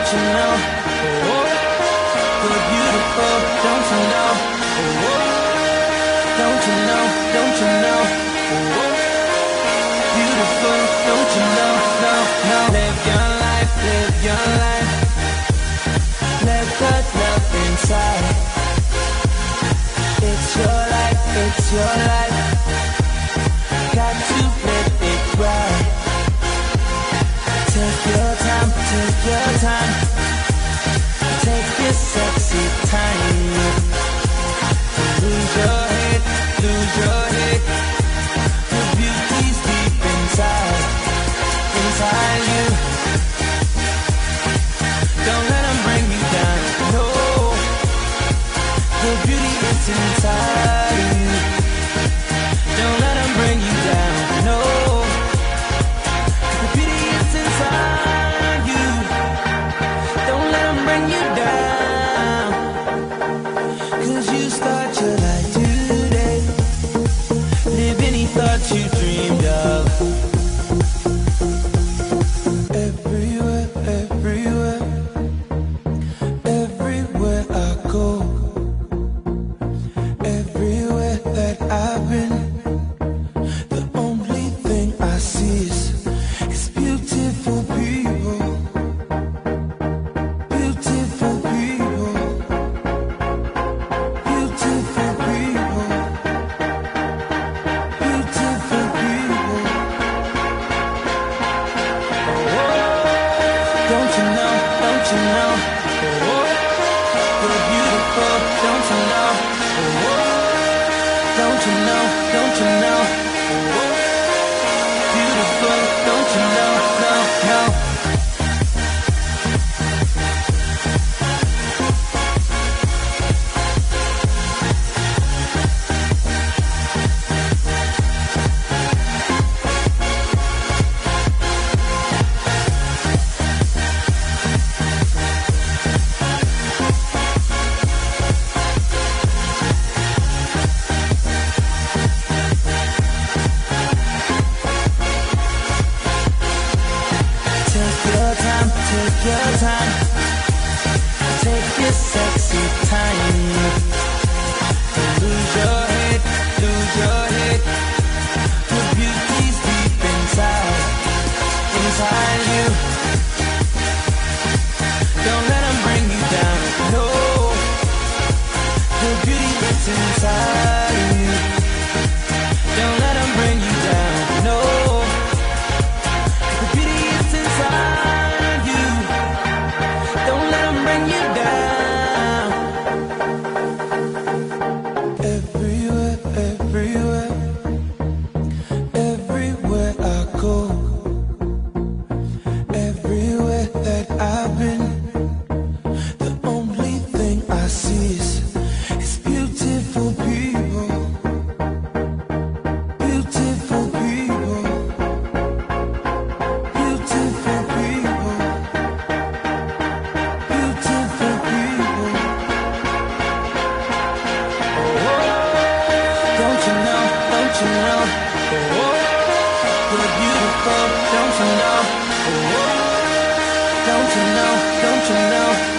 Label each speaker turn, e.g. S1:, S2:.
S1: don't you know? Oh, you're beautiful, don't you know? Oh, don't you know? Don't you know? Oh, beautiful, don't you know? No, no. Live your life, live your life. Let good love inside. It's your life, it's your life. Got to live it right. Take your time, take your time. Take your sexy time. Lose your head, lose your head. The beauty's deep inside, inside you. Don't let them bring you down, no. The beauty is inside you. Don't let them bring you down, no. The beauty is inside you. Don't let them bring you down. 'Cause you start your life today. Live any thought you dreamed of. Everywhere, everywhere, everywhere I go. Everywhere that I've been, the only thing I see is beautiful people. Beautiful people. Beautiful people. Beautiful people. Don't you know? Don't you know? You're beautiful. Don't you know? Don't you know? Don't you know? Beautiful. Don't you know? No, no. Take your time, take your time. Take your sexy time. Lose your head, lose your head. The beauty's deep inside, inside you. Don't let them bring you down, no. The beauty is inside you. Don't let them bring you down, no. The beauty is inside you. Don't let them bring you down. Everywhere, everywhere, everywhere I go. Everywhere that I've been, the only thing I see is beautiful people. Beautiful people. Beautiful people. Beautiful people. Don't you know? Don't you know? You're beautiful. Don't you know? Don't you know? Don't you know?